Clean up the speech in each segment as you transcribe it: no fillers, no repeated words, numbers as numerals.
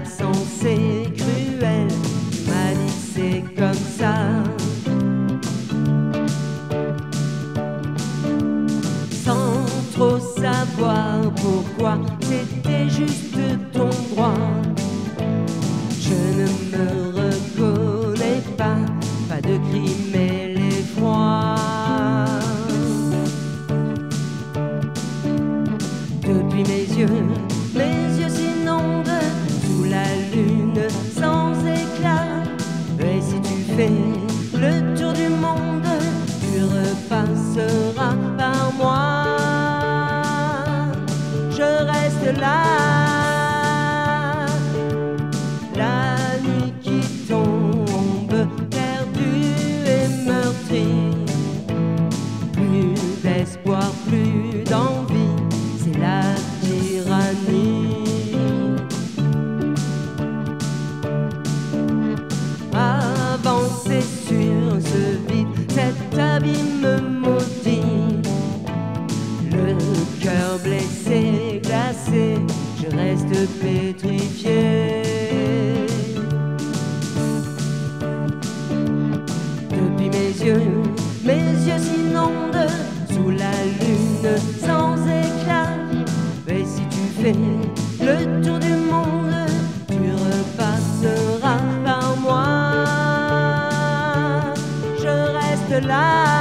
accent c'est cruel, tu m'as dit c'est comme ça. Sans trop savoir pourquoi, c'était juste ton droit. Je ne me reconnais pas, pas de crime et l'effroi. Depuis mes yeux s'inondent sous la lune sans éclat. Et si tu fais le tour du monde, tu repasseras par moi. Je reste là, la nuit qui tombe, perdue et meurtrie. Plus d'espoir, plus d'envie, c'est la tyrannie. Avancer sur ce vide, cet abîme maudit. Le cœur blessé, glacé, je reste pétrifié. Depuis mes yeux s'inondent sous la lune sans éclat. Et si tu fais le tour du monde, tu repasseras par moi. Je reste là.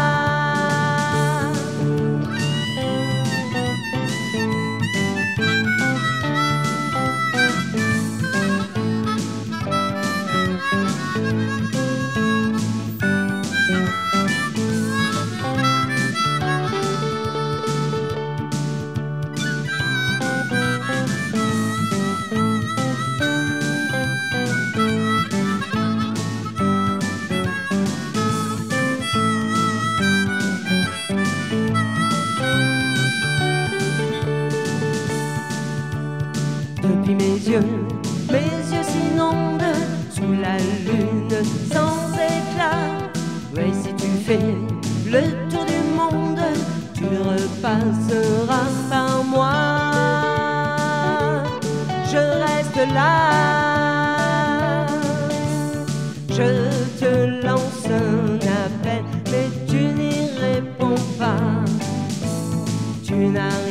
Depuis mes yeux s'inondent sous la lune sans éclat. Ouais, si tu fais le tour du monde, tu repasseras par moi. Je reste là, je te lance un appel, mais tu n'y réponds pas. Tu n'as